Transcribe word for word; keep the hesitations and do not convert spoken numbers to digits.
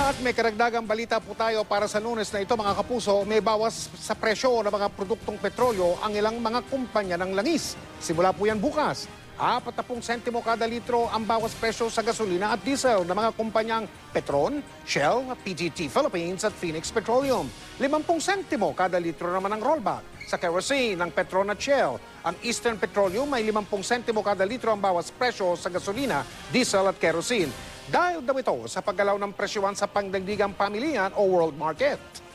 At may karagdagang balita po tayo para sa Lunes na ito mga kapuso, may bawas sa presyo ng mga produktong petrolyo ang ilang mga kumpanya ng langis. Simula po yan bukas. Apat na pung sentimo kada litro ang bawas presyo sa gasolina at diesel ng mga kumpanyang Petron, Shell, P T T Philippines at Phoenix Petroleum. Limampung sentimo kada litro naman ang rollback sa kerosene ng Petron at Shell. Ang Eastern Petroleum may limampung sentimo kada litro ang bawas presyo sa gasolina, diesel at kerosene. Dahil daw ito sa paggalaw ng presyohan sa pangdaigdigang pamilihan o world market.